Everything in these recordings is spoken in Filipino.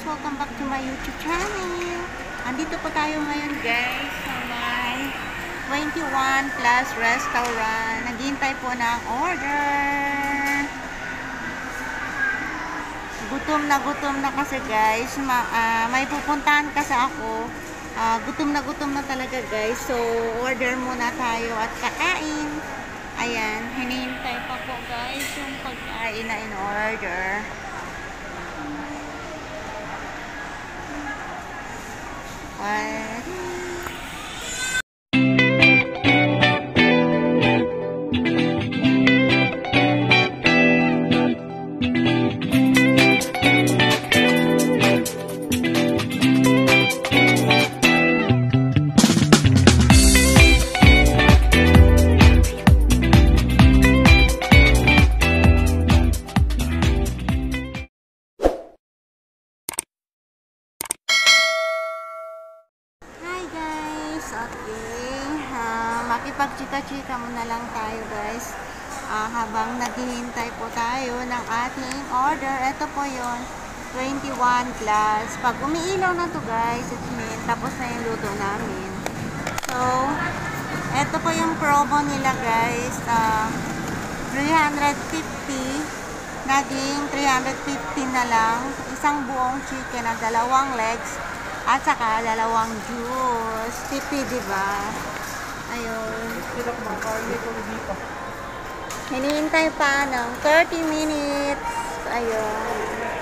Welcome back to my YouTube channel. Andito po tayo ngayon guys sa may 21 Plus Restaurant. Naghihintay po ng order. Gutom na kasi guys. May pupuntahan kasi ako. Gutom na talaga guys. So order muna tayo at kakain. Ayan, hinihintay pa po guys yung pagkain na in order. Okay, makipagchika-chika muna lang tayo guys habang naghihintay po tayo ng ating order. Ito po yon 21 plus. Pag umiilaw na to guys, it means tapos na yung luto namin. So, ito po yung promo nila guys, 350 naging 350 na lang. Isang buong chicken na 2 legs at saka 2 juice. Tipi, diba? Ayun. Hinihintay pa ng 30 minutes. Ayun.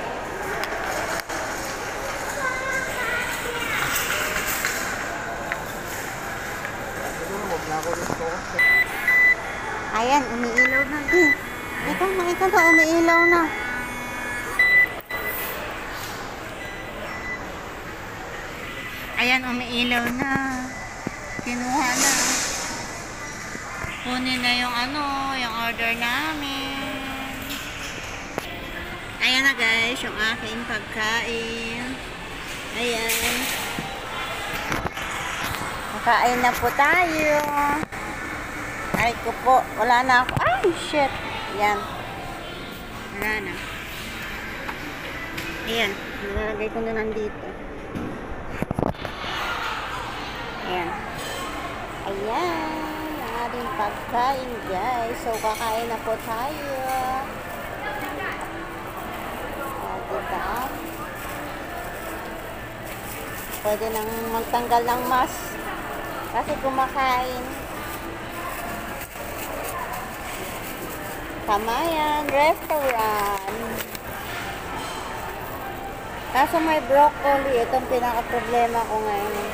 Ayan, umiilaw na. Ito, makita na, umiilaw na. Ayan, umiilaw na. Kinuha na. Kunin na yung yung order namin. Ayan na guys, yung aking pagkain. Ayan. Makain na po tayo. Ay ko po, wala na ako. Ay, shit. Ayan. Wala na. Ayan, nalalagay ko na nandito. Ayan. Ayan. Ang ating pagkain guys. So, kakain na po tayo. Diba? Pwede nang magtanggal ng mask. Kasi kumakain. Kamayan Restaurant. Kaso may broccoli. Itong pinaka-problema ko ngayon.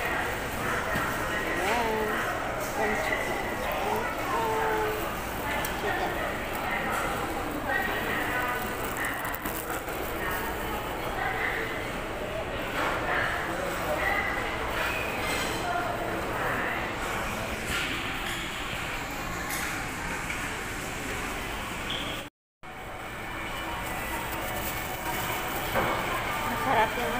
Masarap yung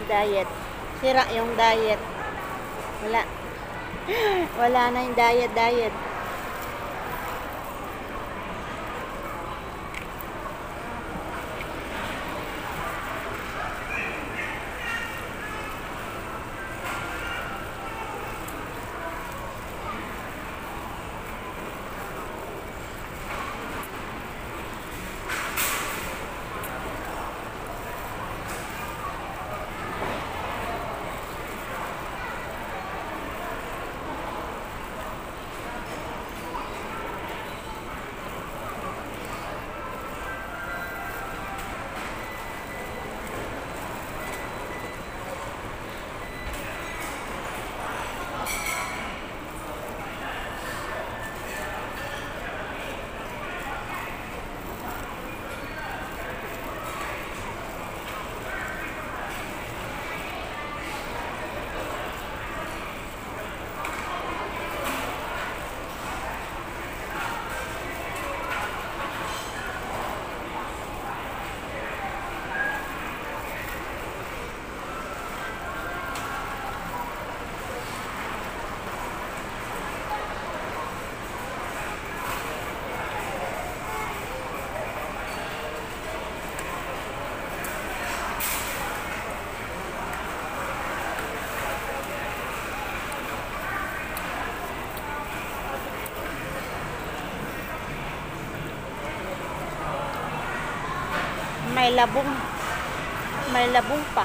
Diet. Sira yung diet. Wala. Wala na yung diet. May labong pa.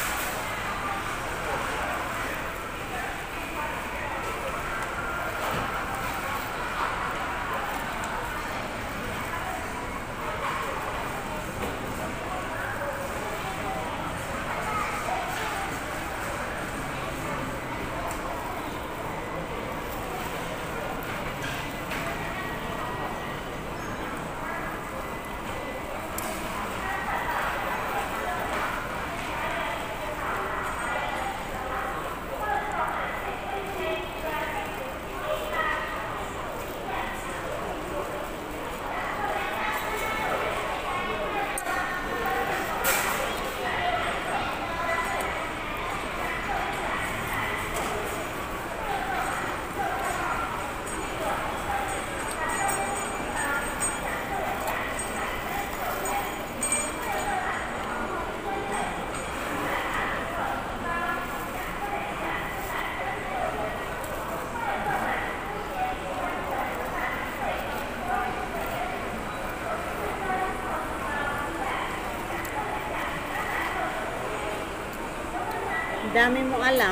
Dami mong alam.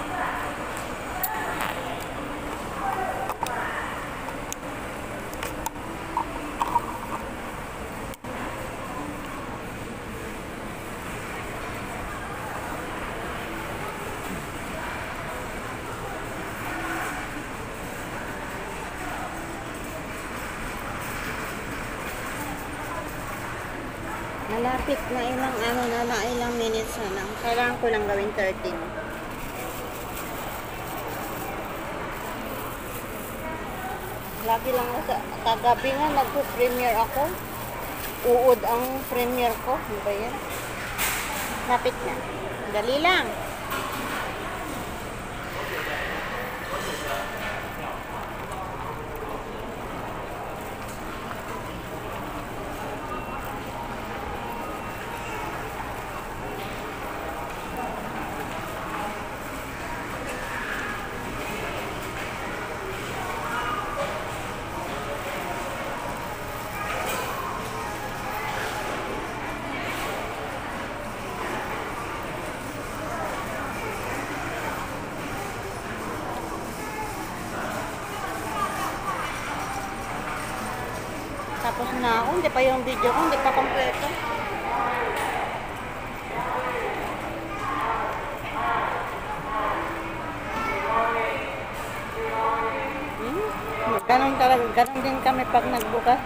Malapit na ilang minutes na lang. Kailangan ko lang gawin 13. Lagi lang sa kagabi nga nagpo-premiere ako. Uod ang premiere ko. Ano ba yan? Lapit na. Dali lang. Tapos na ako, hindi pa yung video ko, hindi pa kompleto. Ganon talaga, ganon din kami pag nagbukas.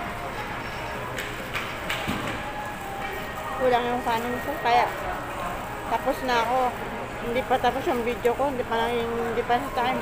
Kulang yung kanin ko, kaya Tapos na ako. Hindi pa tapos yung video ko. Hindi pa sa time.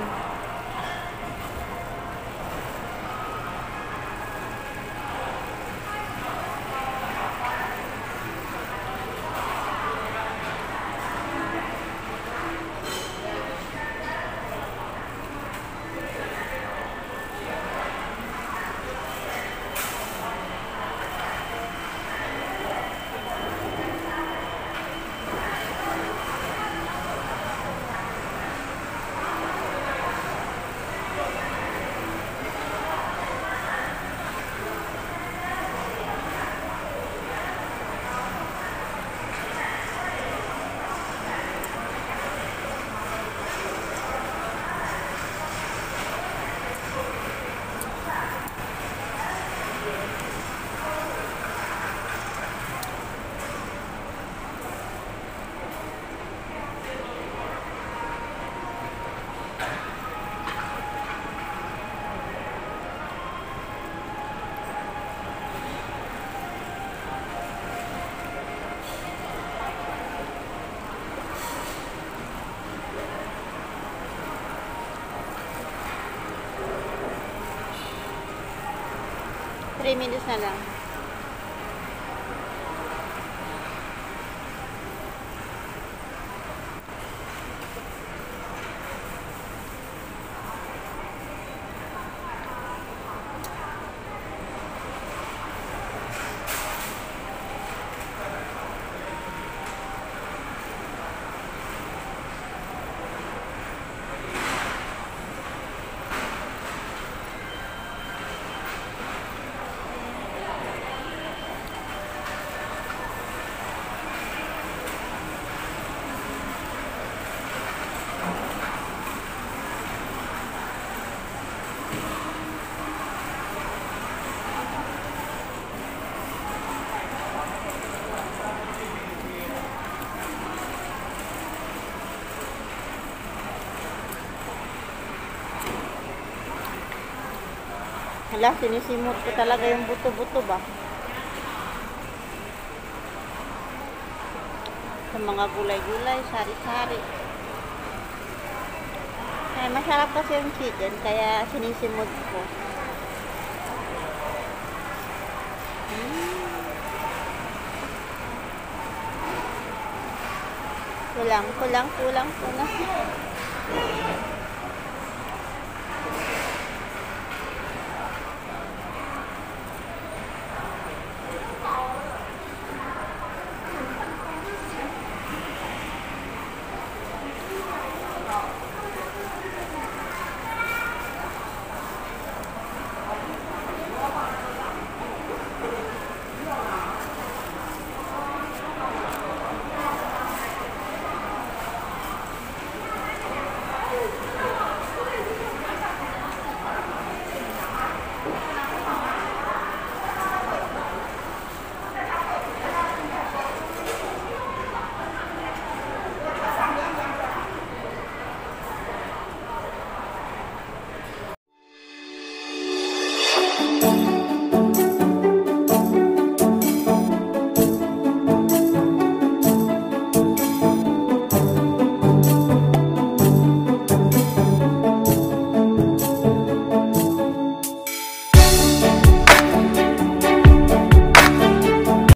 Three minutes na lang. Hala, sinisimot ko talaga yung buto-buto ba? Sa mga gulay-gulay, sari-sari. Ay, masarap kasi yung chicken, kaya sinisimot ko. Kulang.